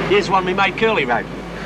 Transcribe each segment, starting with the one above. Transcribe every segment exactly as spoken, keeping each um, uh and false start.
Here's one we made Curly wrote.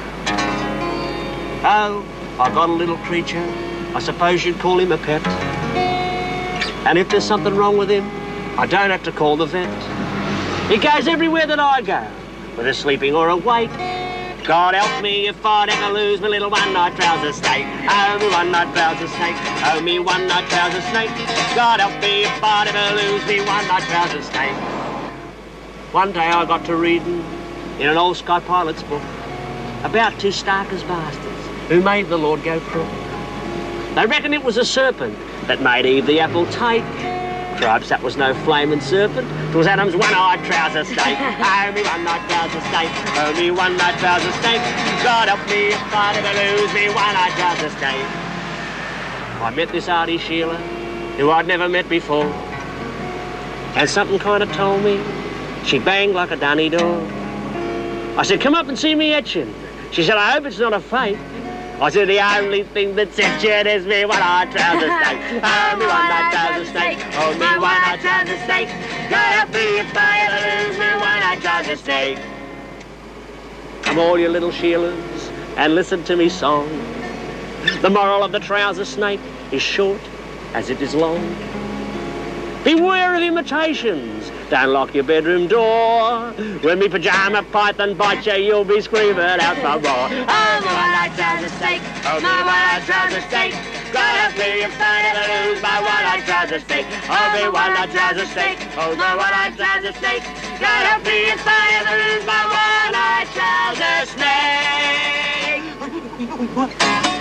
Oh, I got a little creature. I suppose you'd call him a pet. And if there's something wrong with him, I don't have to call the vet. He goes everywhere that I go, whether sleeping or awake. God help me if I'd ever lose my little one-eyed trouser snake. Oh, me one-eyed trouser snake. Oh, me one-eyed trouser snake. God help me if I'd ever lose me one-eyed trouser snake. One day I got to reading in an old Sky Pilot's book about two starkers bastards who made the Lord go crook. They reckon it was a serpent that made Eve the apple take. Tribes, that was no flaming serpent. 'Twas Adam's one-eyed trouser snake. Oh, me one-eyed trouser snake. Oh, me one-eyed trouser snake. God help me if I'd ever lose me one-eyed trouser snake. I met this Artie Sheila, who I'd never met before. And something kind of told me she banged like a dunny door. I said, come up and see me etching. She said, I hope it's not a fake. I said, the only thing that's etching is me one-eyed trouser snake. Oh, me one-eyed trouser snake. Oh, me one-eyed trouser snake. God help me if I ever lose me one-eyed trouser snake. Come all you little Sheilas and listen to me song. The moral of the trouser snake is short as it is long. Beware of imitations. Don't lock your bedroom door. When me pyjama python bites you, you'll be screaming out for more. Oh, my one-eyed trouser snake. Oh, my one-eyed trouser snake. God help me if I ever lose my one-eyed trouser snake. Oh, my one-eyed trouser snake. Oh, my one-eyed trouser snake. God help me if I ever lose my one-eyed trouser snake.